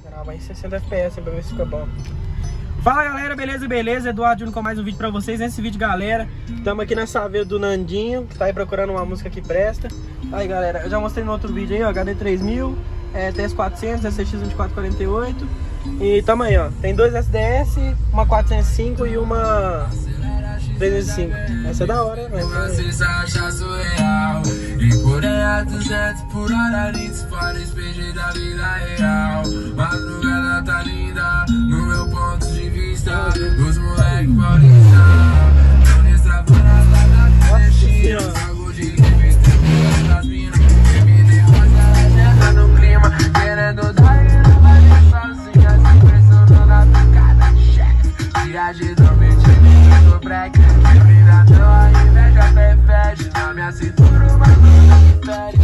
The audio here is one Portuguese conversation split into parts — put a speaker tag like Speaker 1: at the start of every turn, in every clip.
Speaker 1: Gravar em 60 FPS pra ver se fica bom. Fala galera, beleza? Beleza? Eduardo Júnior com mais um vídeo pra vocês. Nesse vídeo, galera, estamos aqui na saveira do Nandinho, que tá aí procurando uma música que presta. Aí galera, eu já mostrei no outro vídeo aí, ó, HD 3000, TS400, SX 2448. E tamo aí, ó, tem dois SDS, uma 405 e uma 305. Essa é da hora, né?
Speaker 2: Vocês acham surreal. E Coreia 200 por hora, eles podem despedir da vida real. Madrugada tá linda, no meu ponto de vista. Os moleques paulistas não extravando da destino. Algo de revista, das minas que me derrota, entra no clima, querendo dar ela, vai deixar sozinha, se pressionando na picada de chefe. Viagem dormente, do break, vida não, a inveja perfeita. Na minha cintura, uma luz que fere.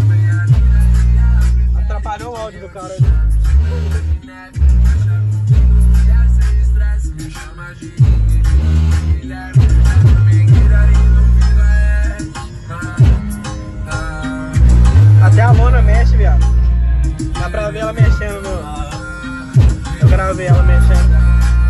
Speaker 1: Atrapalhou o áudio do cara. Até a lona mexe, viado. Dá pra ver ela mexendo no... Eu gravei ela mexendo.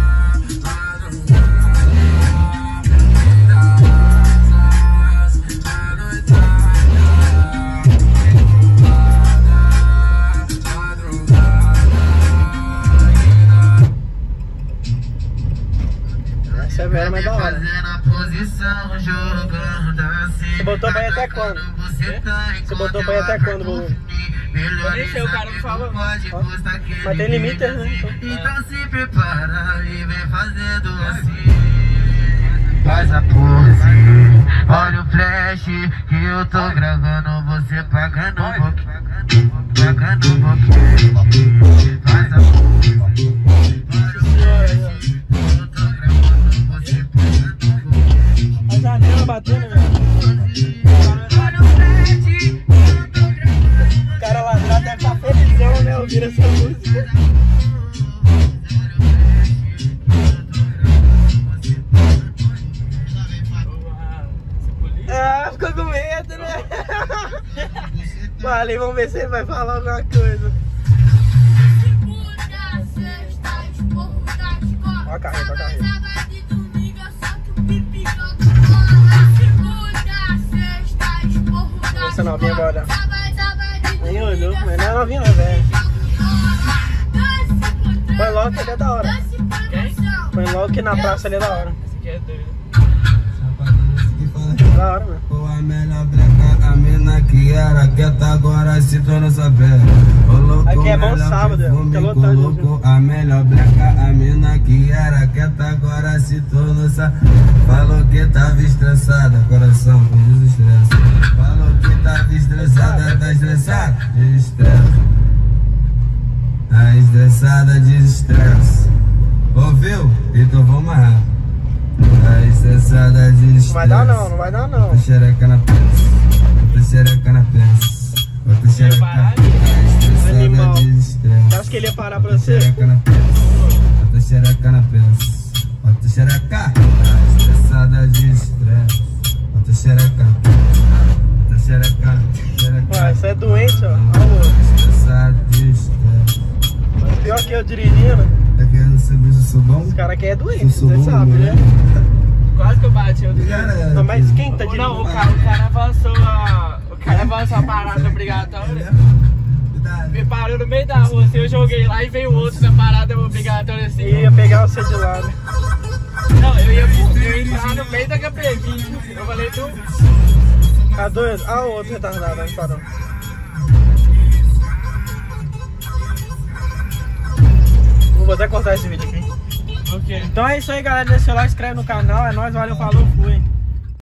Speaker 1: Essa é velha, mas da hora. Você botou pra ir até quando? Você botou pra ir até quando, Bolu?
Speaker 3: Eu nem sei, o cara me falou.
Speaker 1: Mas tem limite, né?
Speaker 2: Então se prepara e vem fazendo assim. Faz a pose, olha o flash que eu tô gravando, você pagando um pouquinho, pagando um pouquinho. Faz a pose, olha o flash que eu tô gravando, você pagando um pouquinho.
Speaker 1: A janela batendo, velho. O cara lá atrás deve estar felizão, né? Ouvindo essa música. Ah, ficou com medo, né? Valeu, vamos ver se ele vai falar alguma coisa. Ó a carreta, ó a carreta. Essa novinha agora. Nem olhou, mas não é novinha não, velho. Põe logo que ele é da hora.
Speaker 3: Quem?
Speaker 1: Põe logo que na praça ele é da hora.
Speaker 3: Esse aqui é doido.
Speaker 1: Da hora, mano.
Speaker 2: Pô, a melhor bleca, a mina que era quieta agora se tornou sua velha.
Speaker 1: Aqui é bom sábado, fica lotado.
Speaker 2: Colocou a melhor bleca, a mina que era quieta agora se tornou sua. Falou que tava estressada, coração com desestresse. Falou que tava estressada, tá estressada, desestresse. Tá estressada, desestresse. Ouviu? Então vamos lá. Tá estressada de estresse.
Speaker 1: Não vai dar não, não vai dar não.
Speaker 2: Bota xereca na peça, bota xereca na peça, bota xereca. Tá estressada de estresse.
Speaker 1: Você acha que ele ia parar pra você?
Speaker 2: Bota xereca na peça, bota xereca na peça, bota xereca. Tá estressada de estresse. Bota xereca, bota xereca, xereca.
Speaker 1: Ué, você é doente, ó. Olha o outro.
Speaker 2: Estressada de estresse.
Speaker 1: Pior que eu dirigindo.
Speaker 2: Tá querendo saber se eu sou bom?
Speaker 1: Esse cara aqui é doente,
Speaker 2: Eu sou
Speaker 1: você
Speaker 2: bom,
Speaker 1: sabe, né?
Speaker 3: Quase que eu bati.
Speaker 1: Não, mas quem tá dirigindo?
Speaker 3: Não, o cara avançou a parada obrigatória. Me parou no meio da rua, assim, eu joguei lá e veio outro na parada obrigatória assim.
Speaker 1: Ia pegar você de lado.
Speaker 3: Não, eu ia entrar no meio da KP20. Eu falei, tu...
Speaker 1: Tá doido? Ah, o outro retardado, não parou. Vou até cortar esse vídeo aqui.
Speaker 3: Ok.
Speaker 1: Então é isso aí, galera. Deixa o like, inscreve no canal. É nóis, valeu, falou, fui.